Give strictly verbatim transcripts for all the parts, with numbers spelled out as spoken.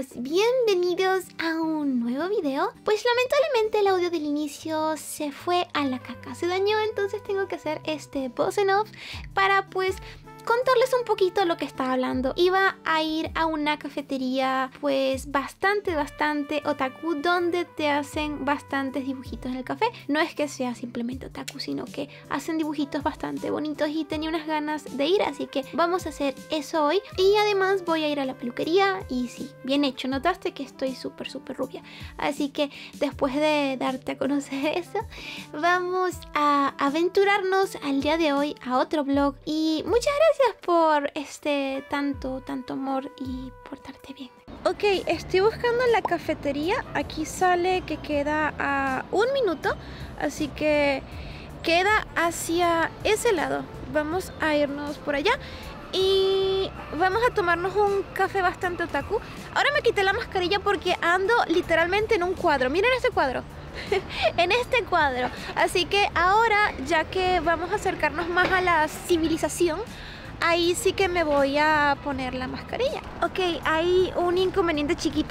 chicos, bienvenidos a un nuevo video. Pues lamentablemente el audio del inicio se fue a la caca, se dañó, entonces tengo que hacer este voice en off para pues contarles un poquito lo que estaba hablando. Iba a ir a una cafetería pues bastante, bastante otaku, donde te hacen bastantes dibujitos en el café. No es que sea simplemente otaku, sino que hacen dibujitos bastante bonitos y tenía unas ganas de ir, así que vamos a hacer eso hoy. Y además voy a ir a la peluquería y sí, bien hecho, notaste que estoy súper, súper rubia. Así que después de darte a conocer eso, vamos a aventurarnos al día de hoy a otro vlog. Y muchas gracias por este tanto, tanto amor y portarte bien. Ok, estoy buscando la cafetería. Aquí sale que queda a un minuto, así que queda hacia ese lado. Vamos a irnos por allá y vamos a tomarnos un café bastante otaku. Ahora me quité la mascarilla porque ando literalmente en un cuadro. Miren este cuadro. En este cuadro. Así que ahora, ya que vamos a acercarnos más a la civilización, ahí sí que me voy a poner la mascarilla. Ok, hay un inconveniente chiquito.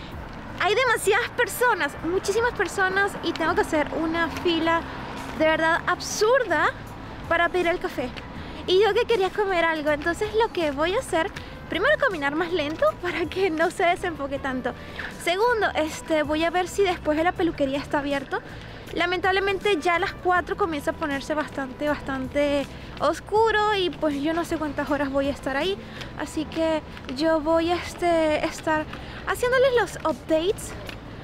Hay demasiadas personas, muchísimas personas, y tengo que hacer una fila de verdad absurda para pedir el café. Y yo que quería comer algo, entonces lo que voy a hacer, primero caminar más lento para que no se desenfoque tanto. Segundo, este, voy a ver si después de la peluquería está abierto. Lamentablemente ya a las cuatro comienza a ponerse bastante, bastante oscuro y pues yo no sé cuántas horas voy a estar ahí. Así que yo voy a este, estar haciéndoles los updates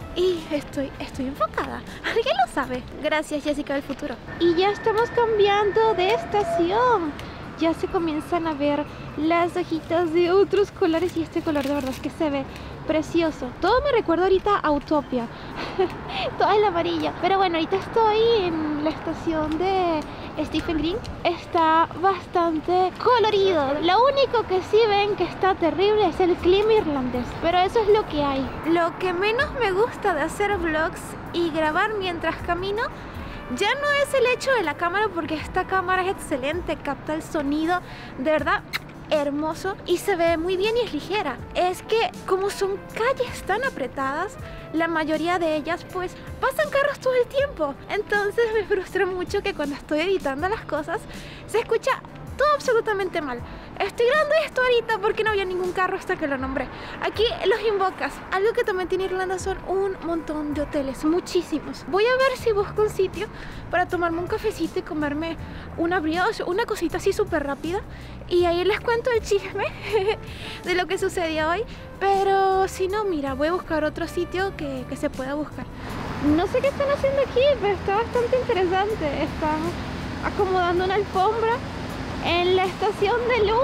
y estoy, estoy enfocada. ¿Alguien lo sabe? Gracias, Jessica del futuro. Y ya estamos cambiando de estación. Ya se comienzan a ver las hojitas de otros colores y este color de verdad es que se ve precioso. Todo me recuerda ahorita a Utopia. Todo el amarillo. Pero bueno, ahorita estoy en la estación de Stephen Green. Está bastante colorido. Lo único que sí ven que está terrible es el clima irlandés. Pero eso es lo que hay. Lo que menos me gusta de hacer vlogs y grabar mientras camino ya no es el hecho de la cámara, porque esta cámara es excelente, capta el sonido de verdad hermoso y se ve muy bien y es ligera. Es que como son calles tan apretadas, la mayoría de ellas pues pasan carros todo el tiempo. Entonces me frustra mucho que cuando estoy editando las cosas se escucha todo absolutamente mal. Estoy grabando esto ahorita porque no había ningún carro hasta que lo nombré. Aquí los invocas. Algo que también tiene Irlanda son un montón de hoteles, muchísimos. Voy a ver si busco un sitio para tomarme un cafecito y comerme una brioche, una cosita así súper rápida. Y ahí les cuento el chisme de lo que sucedió hoy. Pero si no, mira, voy a buscar otro sitio que, que se pueda buscar. No sé qué están haciendo aquí, pero está bastante interesante. Están acomodando una alfombra en la estación de luz.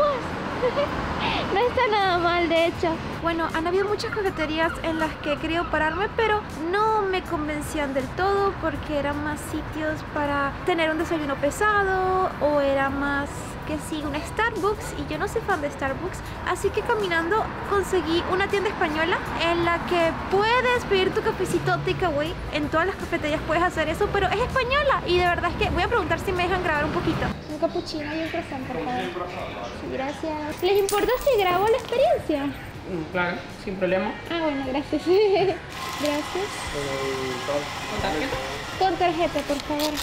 No está nada mal, de hecho. Bueno, han habido muchas cafeterías en las que he querido pararme, pero no me convencían del todo porque eran más sitios para tener un desayuno pesado o era más que sí, un Starbucks, y yo no soy fan de Starbucks, así que caminando conseguí una tienda española en la que puedes pedir tu cafecito takeaway. En todas las cafeterías puedes hacer eso, pero es española y de verdad es que voy a preguntar si me dejan grabar un poquito. Un cappuccino y un croissant, por favor. Sí, gracias. ¿Les importa si grabo la experiencia? Claro, sin problema. Ah, bueno, gracias. Gracias. ¿Con tarjeta? Con tarjeta, por favor.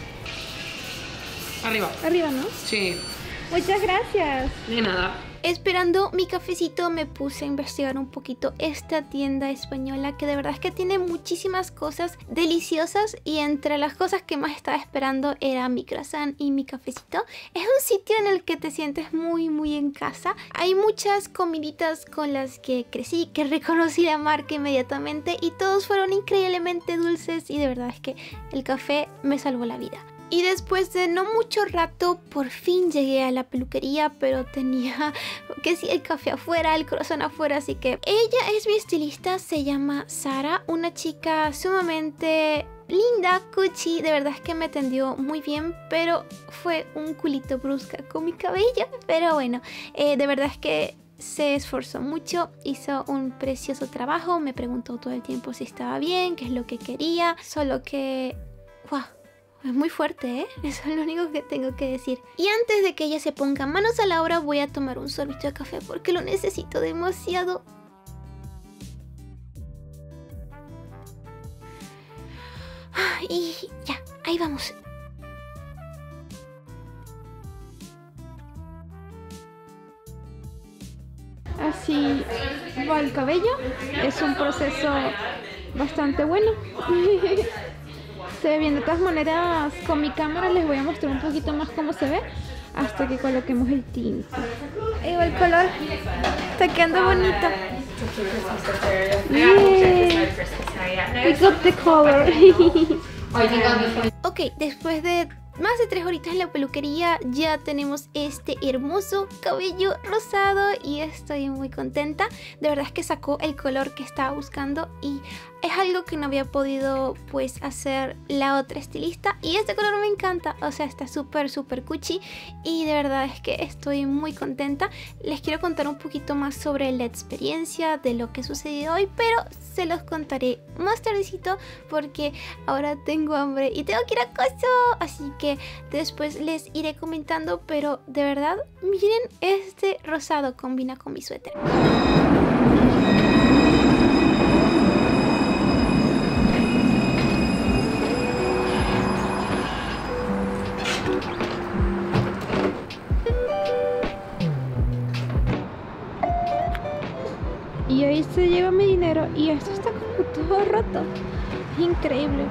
Arriba. Arriba, ¿no? Sí. Muchas gracias. De nada. Esperando mi cafecito me puse a investigar un poquito esta tienda española que de verdad es que tiene muchísimas cosas deliciosas, y entre las cosas que más estaba esperando era mi croissant y mi cafecito. Es un sitio en el que te sientes muy muy en casa. Hay muchas comiditas con las que crecí, que reconocí la marca inmediatamente y todos fueron increíblemente dulces y de verdad es que el café me salvó la vida. Y después de no mucho rato, por fin llegué a la peluquería, pero tenía que sí el café afuera, el croissant afuera, así que ella es mi estilista, se llama Sara, una chica sumamente linda, cuchi, de verdad es que me atendió muy bien, pero fue un culito brusca con mi cabello, pero bueno, eh, de verdad es que se esforzó mucho, hizo un precioso trabajo, me preguntó todo el tiempo si estaba bien, qué es lo que quería, solo que... ¡guau! Es muy fuerte, ¿eh? Eso es lo único que tengo que decir. Y antes de que ella se ponga manos a la obra, voy a tomar un sorbito de café porque lo necesito demasiado. Ah, y ya, ahí vamos. Así va el cabello. Es un proceso bastante bueno. Se ve bien. De todas maneras, con mi cámara les voy a mostrar un poquito más cómo se ve hasta que coloquemos el tinte. Ahí va el color. Está quedando bonito. Yeah. We got the color. Ok, después de más de tres horitas en la peluquería ya tenemos este hermoso cabello rosado y estoy muy contenta. De verdad es que sacó el color que estaba buscando y es algo que no había podido pues hacer la otra estilista y este color me encanta, o sea, está súper súper cuchi y de verdad es que estoy muy contenta. Les quiero contar un poquito más sobre la experiencia de lo que sucedió hoy, pero se los contaré más tardecito porque ahora tengo hambre y tengo que ir a casa, así que después les iré comentando, pero de verdad miren, este rosado combina con mi suéter. Y ahí se lleva mi dinero y esto está como todo roto. Es increíble.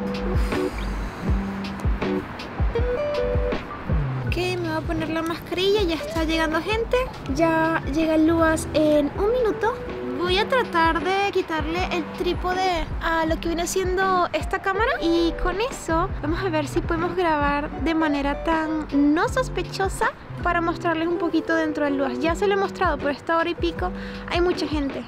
Ok, me voy a poner la mascarilla, ya está llegando gente. Ya llega Luas en un minuto. Voy a tratar de quitarle el trípode a lo que viene siendo esta cámara y con eso vamos a ver si podemos grabar de manera tan no sospechosa para mostrarles un poquito dentro del Luas. Ya se lo he mostrado, pero esta hora y pico hay mucha gente.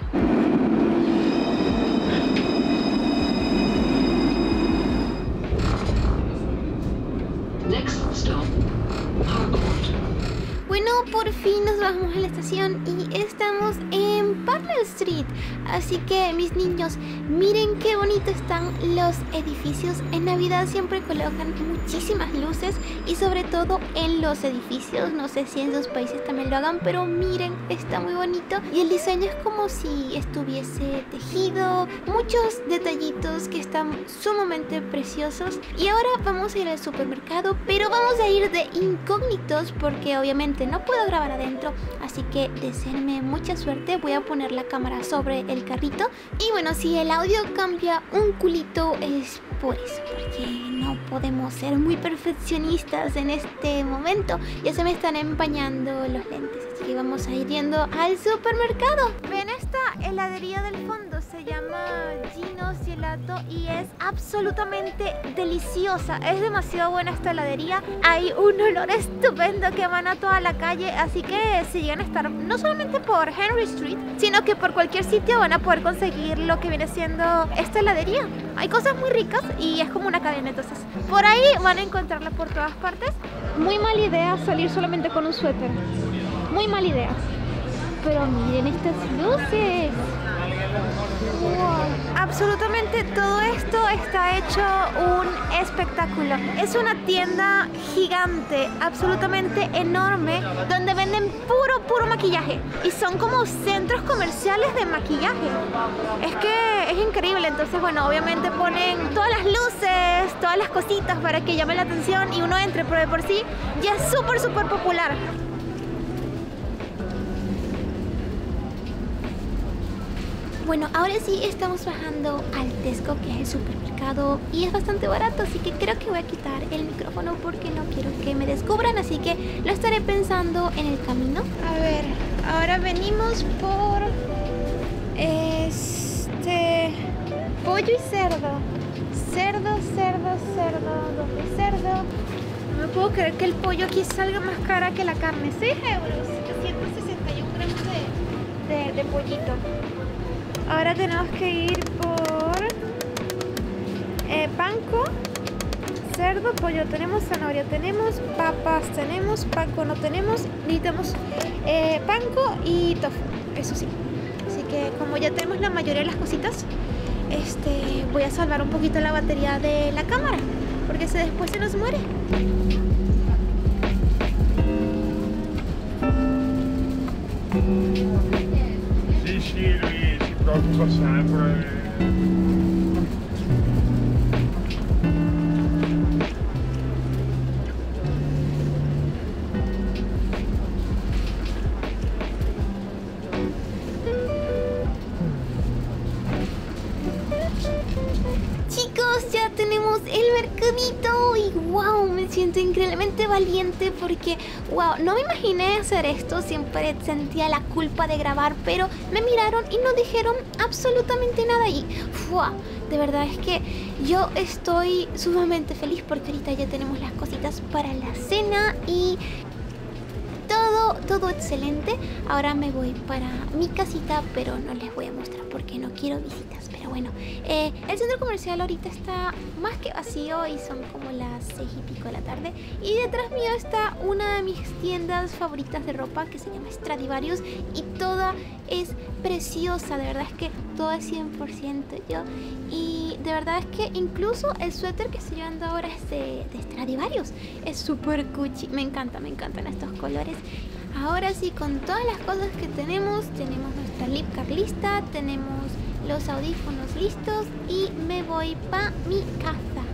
Next stop, Harcourt. Bueno, por fin nos bajamos a la estación y estamos en Parnell Street. Así que mis niños, miren qué bonito están los edificios. En Navidad siempre colocan muchísimas luces y sobre todo en los edificios. No sé si en sus países también lo hagan, pero miren, está muy bonito. Y el diseño es como si estuviese tejido. Muchos detallitos que están sumamente preciosos. Y ahora vamos a ir al supermercado, pero vamos a ir de incógnitos porque obviamente no puedo grabar adentro, así que deseenme mucha suerte. Voy a poner la cámara sobre el carrito y bueno, si el audio cambia un culito es por eso, porque no podemos ser muy perfeccionistas en este momento. Ya se me están empañando los lentes, así que vamos a ir yendo al supermercado. Ven esta heladería del fondo, se llama Gino's Gelato y es absolutamente deliciosa. Es demasiado buena esta heladería. Hay un olor estupendo que emana toda la calle, así que si llegan a estar no solamente por Henry Street, sino que por cualquier sitio van a poder conseguir lo que viene siendo esta heladería. Hay cosas muy ricas y es como una cadena, entonces por ahí van a encontrarla por todas partes. Muy mala idea salir solamente con un suéter, muy mala idea. Pero miren estas luces. Wow. Absolutamente todo esto está hecho un espectáculo. Es una tienda gigante, absolutamente enorme, donde venden puro, puro maquillaje. Y son como centros comerciales de maquillaje. Es que es increíble. Entonces, bueno, obviamente ponen todas las luces, todas las cositas para que llame la atención y uno entre, pero de por sí ya es súper, súper popular. Bueno, ahora sí estamos bajando al Tesco, que es el supermercado, y es bastante barato, así que creo que voy a quitar el micrófono porque no quiero que me descubran, así que lo estaré pensando en el camino. A ver, ahora venimos por este pollo y cerdo. Cerdo, cerdo, cerdo, ¿dónde hay cerdo? No me puedo creer que el pollo aquí salga más cara que la carne. seis euros, setecientos sesenta y uno gramos de, de, de pollito. Ahora tenemos que ir por eh, panko, cerdo, pollo tenemos, zanahoria tenemos, papas tenemos, panko no tenemos, necesitamos eh, panko y tofu, eso sí. Así que como ya tenemos la mayoría de las cositas, este, voy a salvar un poquito la batería de la cámara, porque se, después se nos muere. Sì, sì, lui si preoccupa sempre. chicos, ya tenemos el mercadito y wow, me siento increíblemente valiente porque wow, no me imaginé hacer esto, siempre sentía la culpa de grabar, pero me miraron y no dijeron absolutamente nada y wow, de verdad es que yo estoy sumamente feliz porque ahorita ya tenemos las cositas para la cena y todo, todo excelente. Ahora me voy para mi casita, pero no les voy a mostrar porque no quiero visitas. Pero bueno, eh, el centro comercial ahorita está más que vacío y son como las seis y pico de la tarde. Y detrás mío está una de mis tiendas favoritas de ropa que se llama Stradivarius y toda es preciosa. De verdad es que todo es cien por ciento yo. Y de verdad es que incluso el suéter que estoy llevando ahora es de, de Stradivarius. Es súper cuchi. Me encanta, me encantan estos colores. Ahora sí, con todas las cosas que tenemos, tenemos nuestra lip car lista, tenemos los audífonos listos y me voy pa' mi casa.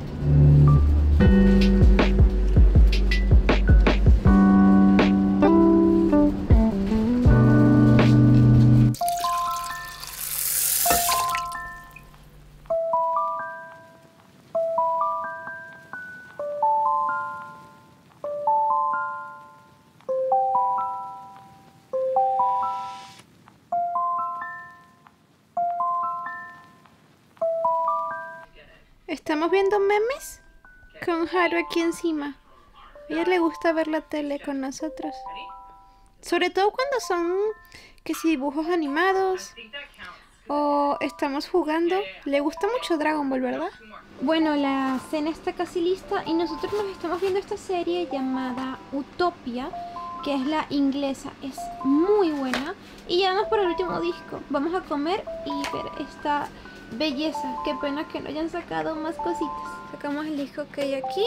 Estamos viendo memes con Haru aquí encima. A ella le gusta ver la tele con nosotros. Sobre todo cuando son que si dibujos animados o estamos jugando. Le gusta mucho Dragon Ball, ¿verdad? Bueno, la cena está casi lista y nosotros nos estamos viendo esta serie llamada Utopia, que es la inglesa. Es muy buena. Y ya vamos por el último disco. Vamos a comer y ver esta belleza. Qué pena que no hayan sacado más cositas. Sacamos el disco que hay aquí,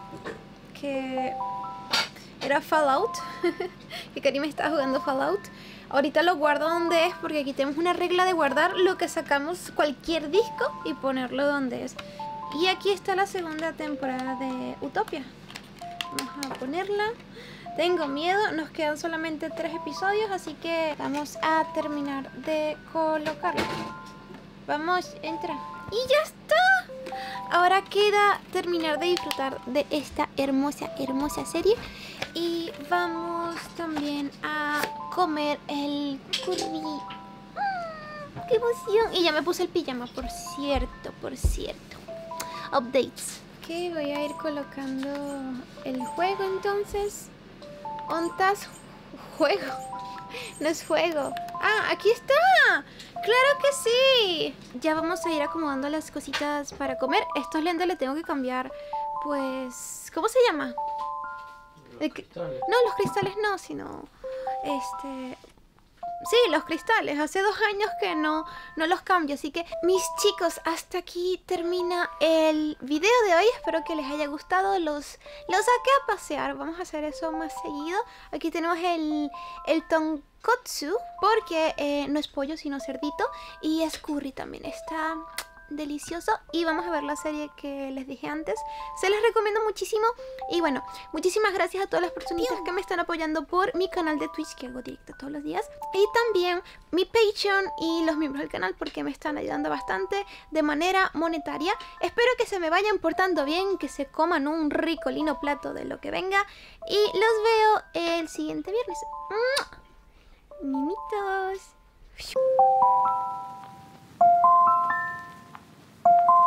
que era Fallout. Que Karim estaba jugando Fallout. Ahorita lo guardo donde es porque aquí tenemos una regla de guardar lo que sacamos, cualquier disco, y ponerlo donde es. Y aquí está la segunda temporada de Utopia. Vamos a ponerla. Tengo miedo, nos quedan solamente tres episodios, así que vamos a terminar de colocarlo. Vamos, entra. ¡Y ya está! Ahora queda terminar de disfrutar de esta hermosa, hermosa serie. Y vamos también a comer el curry. ¡Mm! ¡Qué emoción! Y ya me puse el pijama, por cierto, por cierto. Updates. Ok, voy a ir colocando el juego entonces. ¿Ontas? Juego. No es juego. ¡Ah, aquí está! ¡Claro que sí! Ya vamos a ir acomodando las cositas para comer. Estos lentes le tengo que cambiar, pues... ¿Cómo se llama? Los cristales. No, los cristales no, sino... Este... Sí, los cristales. Hace dos años que no, no los cambio. Así que, mis chicos, hasta aquí termina el video de hoy. Espero que les haya gustado. Los, los saqué a pasear. Vamos a hacer eso más seguido. Aquí tenemos el, el tonkotsu, porque eh, no es pollo, sino cerdito. Y es curry también. Está delicioso. Y vamos a ver la serie que les dije antes. Se les recomiendo muchísimo. Y bueno, muchísimas gracias a todas las personitas que me están apoyando por mi canal de Twitch, que hago directo todos los días. Y también mi Patreon y los miembros del canal, porque me están ayudando bastante de manera monetaria. Espero que se me vayan portando bien, que se coman un rico lino plato de lo que venga. Y los veo el siguiente viernes. ¡Mimitos!